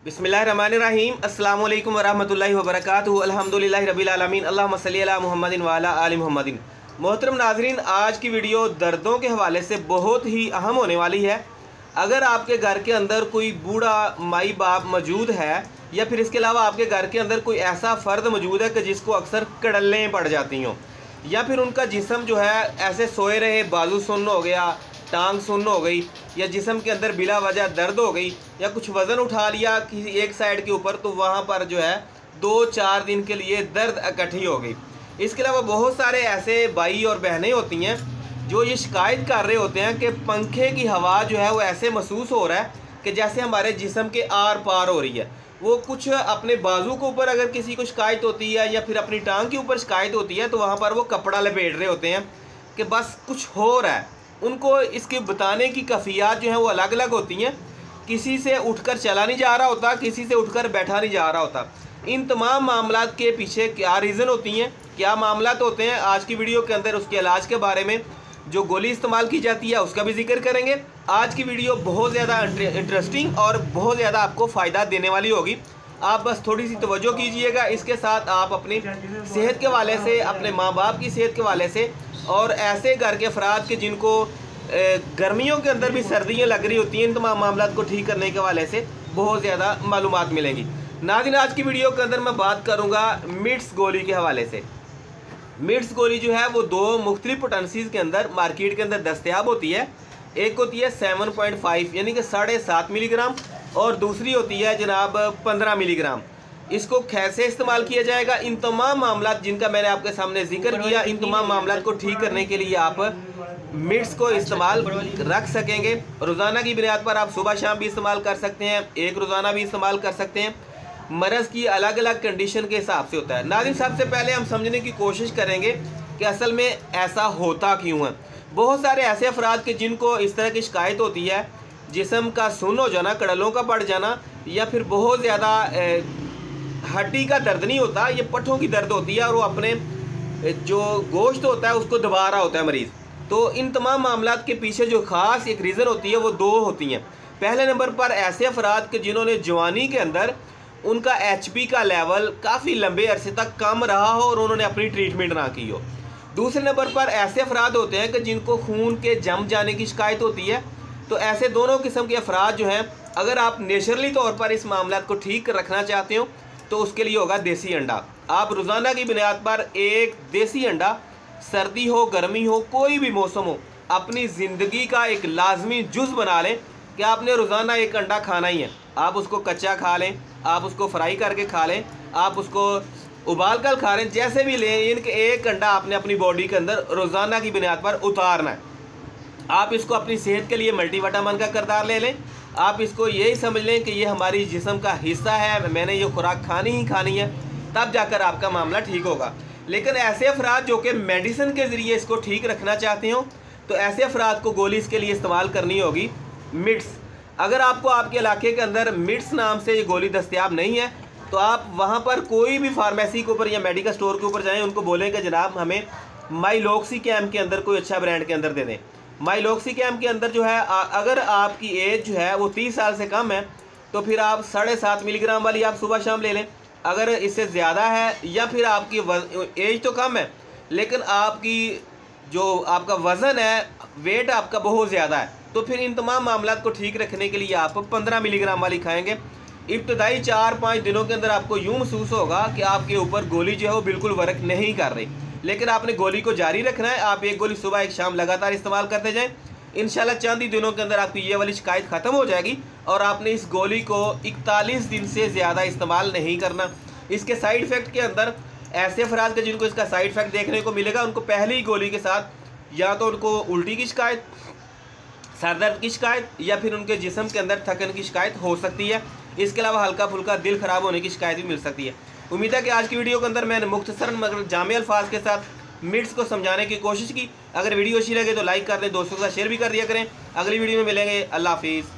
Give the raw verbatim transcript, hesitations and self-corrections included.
बिस्मिल्लाहिर्रहमानिर्रहीम अस्सलामु अलैकुम वरहमतुल्लाहि वबरकातुहू अल्हम्दुलिल्लाहि रब्बिल आलमीन अल्लाहुम्मा सल्ली अला मुहम्मदिन व अला आलि मुहम्मदिन। मोहतरम नाज़रीन, आज की वीडियो दर्दों के हवाले से बहुत ही अहम होने वाली है। अगर आपके घर के अंदर कोई बूढ़ा माई बाप मौजूद है या फिर इसके अलावा आपके घर के अंदर कोई ऐसा फ़र्द मौजूद है कि जिसको अक्सर कड़लें पड़ जाती हों या फिर उनका जिस्म जो है ऐसे सोए रहे, बाजू सुन्न हो गया, टांग सुन्न हो गई या जिस्म के अंदर बिला वजह दर्द हो गई या कुछ वज़न उठा लिया किसी एक साइड के ऊपर तो वहाँ पर जो है दो चार दिन के लिए दर्द इकट्ठी हो गई। इसके अलावा बहुत सारे ऐसे भाई और बहनें होती हैं जो ये शिकायत कर रहे होते हैं कि पंखे की हवा जो है वो ऐसे महसूस हो रहा है कि जैसे हमारे जिस्म के आर पार हो रही है। वो कुछ अपने बाजू के ऊपर अगर किसी को शिकायत होती है या फिर अपनी टांग के ऊपर शिकायत होती है तो वहाँ पर वो कपड़ा लपेट रहे होते हैं कि बस कुछ हो रहा है। उनको इसके बताने की कैफियत जो है वो अलग अलग होती हैं। किसी से उठकर चला नहीं जा रहा होता, किसी से उठकर बैठा नहीं जा रहा होता। इन तमाम मामलात के पीछे क्या रीज़न होती हैं, क्या मामलात होते हैं, आज की वीडियो के अंदर उसके इलाज के बारे में जो गोली इस्तेमाल की जाती है उसका भी जिक्र करेंगे। आज की वीडियो बहुत ज़्यादा इंटरेस्टिंग और बहुत ज़्यादा आपको फ़ायदा देने वाली होगी। आप बस थोड़ी सी तवज्जो कीजिएगा। इसके साथ आप अपनी सेहत के हवाले से, अपने माँ बाप की सेहत के हवाले से और ऐसे घर के अफराद के जिनको गर्मियों के अंदर भी सर्दियाँ लग रही होती हैं, इन तमाम मामलों को ठीक करने के हवाले से बहुत ज़्यादा मालूमात मिलेंगी। नाज़रीन, आज की वीडियो के अंदर मैं बात करूँगा मिड्स गोली के हवाले से। मिड्स गोली जो है वो दो मुख्तलिफ पोटेंसीज़ के अंदर मार्केट के अंदर दस्तयाब होती है। एक होती है सेवन पॉइंट फाइव यानी कि साढ़े सात मिलीग्राम और दूसरी होती है जनाब पंद्रह मिलीग्राम। इसको कैसे इस्तेमाल किया जाएगा, इन तमाम मामलात जिनका मैंने आपके सामने जिक्र किया, इन तमाम मामलात को ठीक करने के लिए आप मिड्स को इस्तेमाल रख सकेंगे। रोज़ाना की बुनियाद पर आप सुबह शाम भी इस्तेमाल कर सकते हैं, एक रोज़ाना भी इस्तेमाल कर सकते हैं। मरज़ की अलग अलग कंडीशन के हिसाब से होता है। नाज़रीन, सबसे पहले हम समझने की कोशिश करेंगे कि असल में ऐसा होता क्यों है। बहुत सारे ऐसे अफराद के जिनको इस तरह की शिकायत होती है, जिस्म का सुन्न हो जाना, कड़लों का पड़ जाना या फिर बहुत ज़्यादा हड्डी का दर्द नहीं होता, ये पट्ठों की दर्द होती है और वो अपने जो गोश्त होता है उसको दबा रहा होता है मरीज़। तो इन तमाम मामलात के पीछे जो ख़ास एक रीज़न होती है वो दो होती हैं। पहले नंबर पर ऐसे अफराद के जिन्होंने जवानी के अंदर उनका एच पी का लेवल काफ़ी लंबे अरसे तक कम रहा हो और उन्होंने अपनी ट्रीटमेंट ना की हो। दूसरे नंबर पर ऐसे अफराद होते हैं कि जिनको खून के जम जाने की शिकायत होती है। तो ऐसे दोनों किस्म के अफराद जो हैं, अगर आप नेचुरली तौर पर इस मामला को ठीक रखना चाहते हो तो उसके लिए होगा देसी अंडा। आप रोज़ाना की बुनियाद पर एक देसी अंडा, सर्दी हो गर्मी हो कोई भी मौसम हो, अपनी ज़िंदगी का एक लाजमी जुज़ बना लें कि आपने रोज़ाना एक अंडा खाना ही है। आप उसको कच्चा खा लें, आप उसको फ्राई करके खा लें, आप उसको उबाल कर खा लें, जैसे भी लें, इनके एक अंडा आपने अपनी बॉडी के अंदर रोज़ाना की बुनियाद पर उतारना है। आप इसको अपनी सेहत के लिए मल्टीविटामिन का किरदार ले लें। आप इसको यही समझ लें कि ये हमारी जिस्म का हिस्सा है, मैंने ये खुराक खानी ही खानी है, तब जाकर आपका मामला ठीक होगा। लेकिन ऐसे अफराद जो कि मेडिसिन के ज़रिए इसको ठीक रखना चाहते हो तो ऐसे अफराद को गोली इसके लिए इस्तेमाल करनी होगी मिड्स। अगर आपको आपके इलाके के अंदर मिड्स नाम से ये गोली दस्तयाब नहीं है तो आप वहाँ पर कोई भी फार्मेसी के ऊपर या मेडिकल स्टोर के ऊपर जाएँ, उनको बोलें कि जनाब हमें माइलॉक्सी कैम के अंदर कोई अच्छा ब्रांड के अंदर दे दें। माइलॉक्सी कैम के अंदर जो है आ, अगर आपकी एज जो है वो तीस साल से कम है तो फिर आप साढ़े सात मिलीग्राम वाली आप सुबह शाम ले लें। अगर इससे ज़्यादा है या फिर आपकी एज तो कम है लेकिन आपकी जो आपका वज़न है, वेट आपका बहुत ज़्यादा है, तो फिर इन तमाम मामलात को ठीक रखने के लिए आप पंद्रह मिलीग्राम वाली खाएँगे। इब्तदाई चार पाँच दिनों के अंदर आपको यूँ महसूस होगा कि आपके ऊपर गोली जो है वो बिल्कुल वर्क नहीं कर रही, लेकिन आपने गोली को जारी रखना है। आप एक गोली सुबह एक शाम लगातार इस्तेमाल करते जाएं। इंशाल्लाह चंद ही दिनों के अंदर आपकी ये वाली शिकायत ख़त्म हो जाएगी और आपने इस गोली को इकतालीस दिन से ज़्यादा इस्तेमाल नहीं करना। इसके साइड इफ़ेक्ट के अंदर ऐसे अफराद के जिनको इसका साइड इफ़ेक्ट देखने को मिलेगा, उनको पहले ही गोली के साथ या तो उनको उल्टी की शिकायत, सर दर्द की शिकायत या फिर उनके जिस्म के अंदर थकन की शिकायत हो सकती है। इसके अलावा हल्का फुल्का दिल ख़राब होने की शिकायत भी मिल सकती है। उम्मीद है कि आज की वीडियो के अंदर मैंने मुख्तसरन मगर जामे अल्फाज के साथ मिड्स को समझाने की कोशिश की। अगर वीडियो अच्छी लगे तो लाइक कर दें, दोस्तों के साथ शेयर भी कर दिया करें। अगली वीडियो में मिलेंगे। अल्लाह हाफिज़।